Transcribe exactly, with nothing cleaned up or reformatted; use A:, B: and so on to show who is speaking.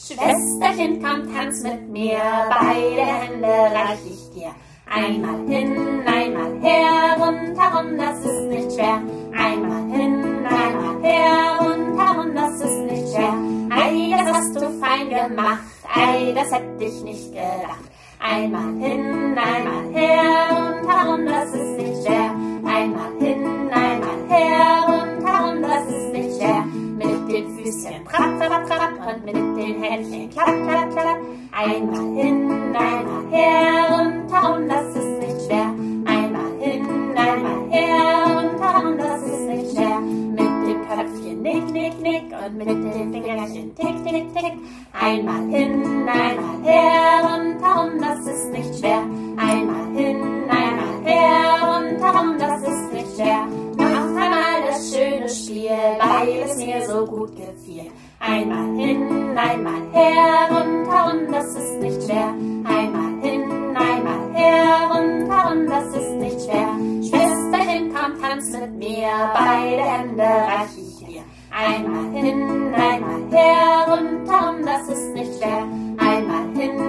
A: Schwesterchen, komm, tanz mit mir, beide Hände reich ich dir. Einmal hin, einmal her, rundherum, das ist nicht schwer. Einmal hin, einmal her, rundherum, das ist nicht schwer. Ei, das hast du fein gemacht, ei, das hätte ich nicht gedacht. Einmal hin, einmal her, rundherum, das ist nicht schwer. Einmal hin, einmal her, rundherum, das ist nicht schwer. Mit den Füßchen trapp, trapp, trapp und mit den Händchen klapp, klapp, klapp. Einmal hin, einmal her, rundherum, das ist nicht schwer. Einmal hin, einmal her, rundherum, das ist nicht schwer. Mit dem Köpfchen nick, nick, nick und mit den Fingerchen tick, tick, tick. Einmal hin, einmal her, rundherum, das ist nicht schwer. Einmal hin, einmal her, rundherum, das ist nicht schwer. Noch einmal das schöne Spiel, weil es mir so gut gefiel. Einmal hin, einmal her, rundherum, das ist nicht schwer. Einmal hin, einmal her, rundherum, das ist nicht schwer. Schwesterchen, komm, tanz mit mir, beide Hände reich ich dir. Einmal hin, einmal her, rundherum, das ist nicht schwer. Einmal hin,